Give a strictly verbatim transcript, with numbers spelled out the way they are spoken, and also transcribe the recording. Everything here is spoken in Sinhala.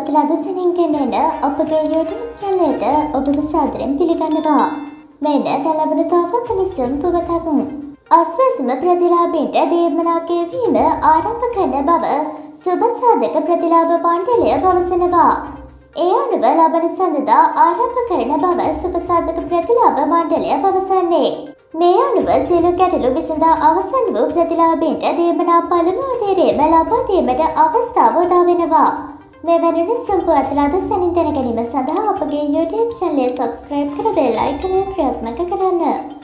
අතලාද සැනින් ගෙනෙන අපගේ YouTube channel එකට ඔබව සාදරයෙන් පිළිගන්නවා. මෙන්න දැලබන තවත් මිනිසුන් පුවතක්. අස්වැසුම ප්‍රතිලාභීන්ට දීමනා ගෙවීම ආරම්භ කරන බව සුබසාධක ප්‍රතිලාභ මණ්ඩලය පවසනවා. ඒ අනුව ලබන සඳුදා ආරම්භ කරන බව සුබසාධක ප්‍රතිලාභ මණ්ඩලය පවසන්නේ. මේ අනුව සියලු ගැටලු විසඳා අවසන් වූ ප්‍රතිලාභීන්ට දීමනා පළමු අධීරයම ලබා දීමට අවස්ථාව උදා වෙනවා. මෙවැනි නිසම් පුවත්ලාද සැනින් දැන ගැනීම සඳහා අපගේ YouTube channel එක subscribe කර bell icon එක ක්‍රියාත්මක කරන්න.